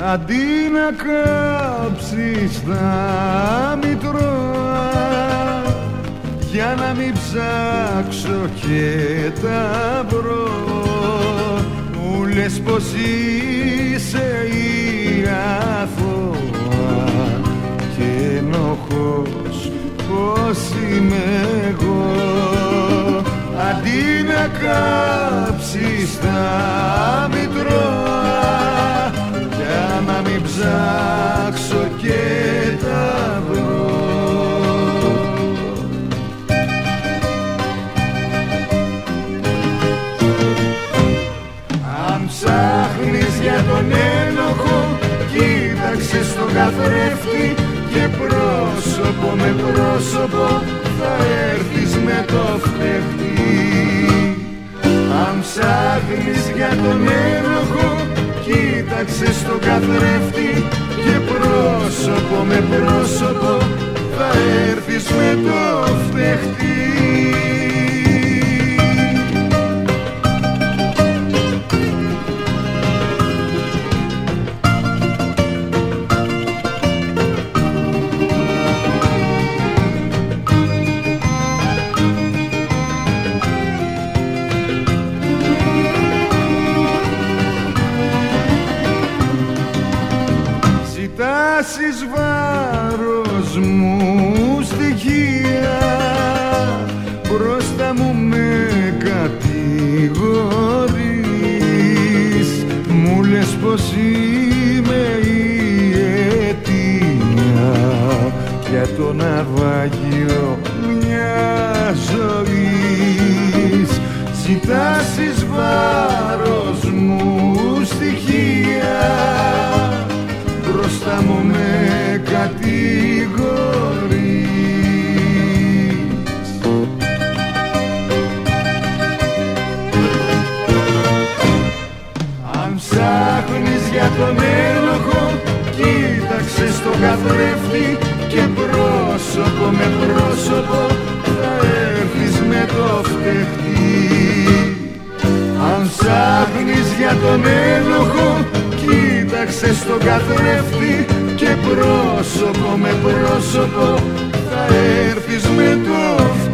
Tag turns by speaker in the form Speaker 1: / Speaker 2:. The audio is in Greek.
Speaker 1: αντί να κάψεις τα μητρώα, για να μην ψάξω και τα βρω. Μου λες πως είσαι η αθώα και ενοχός πως είμαι εγώ. Αντί να κάψεις τα μητρώα, για να μην ψάξω και τα βρω. Αν ψάχνεις για τον ένοχο, κοίταξε στον καθρέφτη και πρόσωπο με πρόσωπο θα έρθεις με το φταίχτη. Αν ψάχνεις για τον ένοχο, κοίταξε στον καθρέφτη και πρόσωπο με πρόσωπο θα έρθεις με το φταίχτη. Ζητάσεις βάρος μου στοιχεία, μπροστά μου με κατηγορείς. Μου λες πως είμαι η αιτία για το ναυάγιο μια ζωής. Ζητάσεις βάρος μου στοιχεία, μπροστά μου με κατηγορείς. Αν ψάχνεις για τον ένοχο, κοίταξε στον καθρέφτη και πρόσωπο με πρόσωπο θα έρθεις με το φταίχτη. Αν ψάχνεις για τον ένοχο, κοίταξε στον καθρέφτη και πρόσωπο με πρόσωπο θα έρθεις με το